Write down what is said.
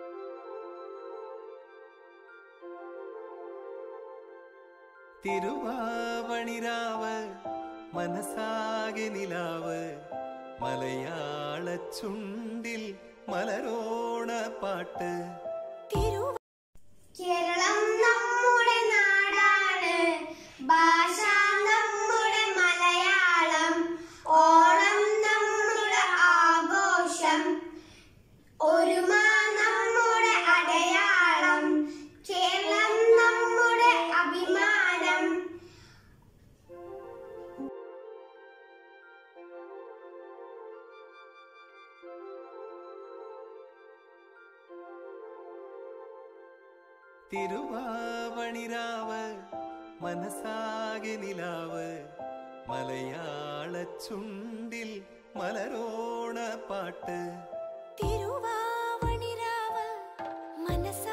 തിരുവാവണിരാവ് മനസാകെ നിലാവ് മലയാള ചുണ്ടിൽ മലരോണ പാട്ട്. കേരളം നമ്മുടെ നാടാണ്, ഭാഷ നമ്മുടെ മലയാളം, ഓണം നമ്മുടെ ആഘോഷം, ഒരുമ നമ്മുടെ അടയാളം, കേരളം നമ്മുടെ അഭിമാനം. തിരുവാവണിരാവ് മനസാകെ നിലാവ് മലയാള ചുണ്ടിൽ മലരോണ പാട്ട്. തിരുവാവണിരാവ് മനസാ